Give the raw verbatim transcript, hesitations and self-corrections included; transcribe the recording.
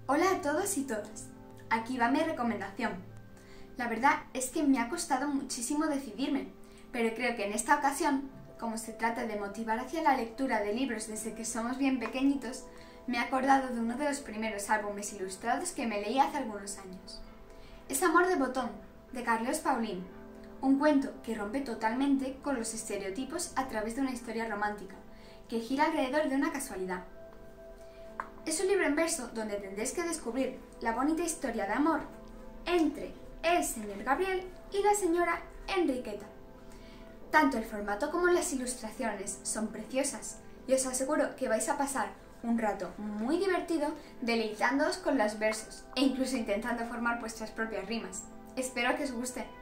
Hola a todos y todas, aquí va mi recomendación. La verdad es que me ha costado muchísimo decidirme, pero creo que en esta ocasión, como se trata de motivar hacia la lectura de libros desde que somos bien pequeñitos, me he acordado de uno de los primeros álbumes ilustrados que me leí hace algunos años. Es Amor de botón, de Carlos Paulin, un cuento que rompe totalmente con los estereotipos a través de una historia romántica, que gira alrededor de una casualidad. Es un libro en verso donde tendréis que descubrir la bonita historia de amor entre el señor Gabriel y la señora Enriqueta. Tanto el formato como las ilustraciones son preciosas y os aseguro que vais a pasar un rato muy divertido deleitándoos con los versos e incluso intentando formar vuestras propias rimas. Espero que os guste.